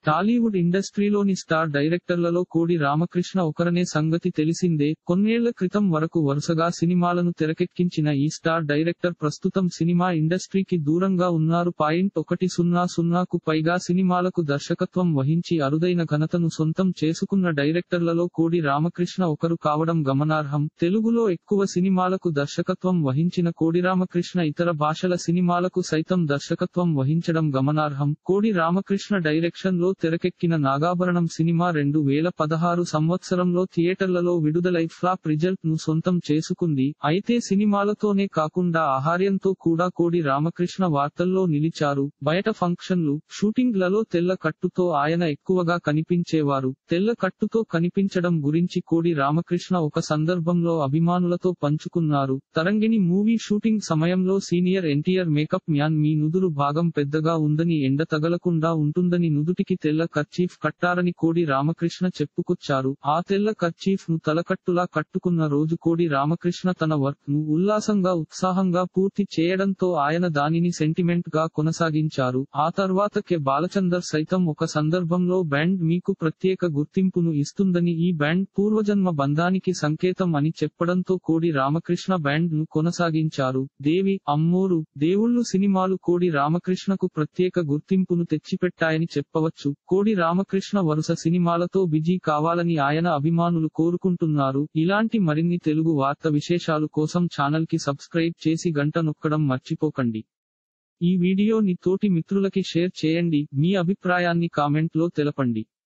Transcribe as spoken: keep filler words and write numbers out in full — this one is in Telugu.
టాలీవుడ్ ఇండస్ట్రీలోని స్టార్ డైరెక్టర్లలో కోడి రామకృష్ణ ఒకరనే సంగతి తెలిసిందే. కొన్నేళ్ల క్రితం వరకు వరుసగా సినిమాలను తెరకెక్కించిన ఈ స్టార్ డైరెక్టర్ ప్రస్తుతం సినిమా ఇండస్ట్రీకి దూరంగా ఉన్నారు. పాయింట్ ఒకటి సున్నా సున్నాకు పైగా సినిమాలకు దర్శకత్వం వహించి అరుదైన ఘనతను సొంతం చేసుకున్న డైరెక్టర్లలో కోడి రామకృష్ణ ఒకరు కావడం గమనార్హం. తెలుగులో ఎక్కువ సినిమాలకు దర్శకత్వం వహించిన కోడి రామకృష్ణ ఇతర భాషల సినిమాలకు సైతం దర్శకత్వం వహించడం గమనార్హం. కోడి రామకృష్ణ డైరెక్షన్ లో తెరకెక్కిన నాగాభరణం సినిమా రెండు వేల పదహారు సంవత్సరంలో థియేటర్లలో విడుదలై ఫ్లాప్ రిజల్ట్ ను సొంతం చేసుకుంది. అయితే సినిమాలతోనే కాకుండా ఆహార్యంతో కూడా కోడి రామకృష్ణ వార్తల్లో నిలిచారు. బయట ఫంక్షన్లు, షూటింగ్ లలో తెల్ల కట్టుతో ఆయన ఎక్కువగా కనిపించేవారు. తెల్ల కట్టుతో కనిపించడం గురించి కోడి రామకృష్ణ ఒక సందర్భంలో అభిమానులతో పంచుకున్నారు. తరంగిణి మూవీ షూటింగ్ సమయంలో సీనియర్ ఎన్టీఆర్ మేకప్ మ్యాన్ మీ నుదురు భాగం పెద్దగా ఉందని, ఎండ తగలకుండా ఉంటుందని నుదుటికి తెల్ల కర్చీఫ్ కట్టారని కోడి రామకృష్ణ చెప్పుకొచ్చారు. ఆ తెల్ల కర్చీఫ్ ను తలకట్టులా కట్టుకున్న రోజు కోడి రామకృష్ణ తన వర్క్ ను ఉల్లాసంగా ఉత్సాహంగా పూర్తి చేయడంతో ఆయన దానిని సెంటిమెంట్ గా కొనసాగించారు. ఆ తర్వాత కె బాలచందర్ సైతం ఒక సందర్భంలో బ్యాండ్ మీకు ప్రత్యేక గుర్తింపును ఇస్తుందని, ఈ బ్యాండ్ పూర్వజన్మ బంధానికి సంకేతం అని చెప్పడంతో కోడి రామకృష్ణ బ్యాండ్ ను కొనసాగించారు. దేవి, అమ్మోరు, దేవుళ్ళు సినిమాలు కోడి రామకృష్ణకు ప్రత్యేక గుర్తింపును తెచ్చిపెట్టాయని చెప్పవచ్చు. కోడి రామకృష్ణ వరుస సినిమాలతో బిజీ కావాలని ఆయన అభిమానులు కోరుకుంటున్నారు. ఇలాంటి మరిన్ని తెలుగు వార్త విశేషాలు కోసం ఛానల్ కి సబ్స్క్రైబ్ చేసి గంట నొక్కడం మర్చిపోకండి. ఈ వీడియోని తోటి మిత్రులకి షేర్ చేయండి. మీ అభిప్రాయాన్ని కామెంట్ లో తెలపండి.